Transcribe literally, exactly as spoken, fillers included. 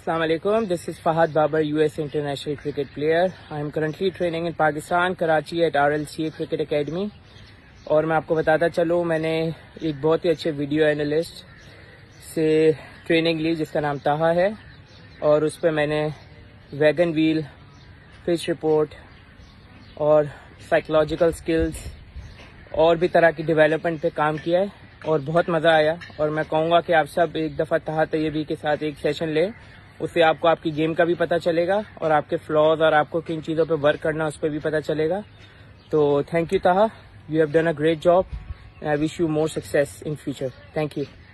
Assalamu alaikum. This is Fahad Babar, U S international cricket player. I am currently training in Pakistan, Karachi at R L C A Cricket Academy. और मैं आपको बताता चलूँ, मैंने एक बहुत ही अच्छे वीडियो एनालिस्ट से ट्रेनिंग ली जिसका नाम ताहा है, और उस पर मैंने वैगन व्हील, पिच रिपोर्ट और साइकोलॉजिकल स्किल्स और भी तरह की डेवलपमेंट पे काम किया है और बहुत मज़ा आया। और मैं कहूँगा कि आप सब एक दफ़ा ताहा तैयबी के साथ एक सेशन लें, उससे आपको आपकी गेम का भी पता चलेगा और आपके फ्लॉज और आपको किन चीज़ों पे वर्क करना उस पर भी पता चलेगा। तो thank you Taha, you have done a great job and I wish you more success in future. Thank you.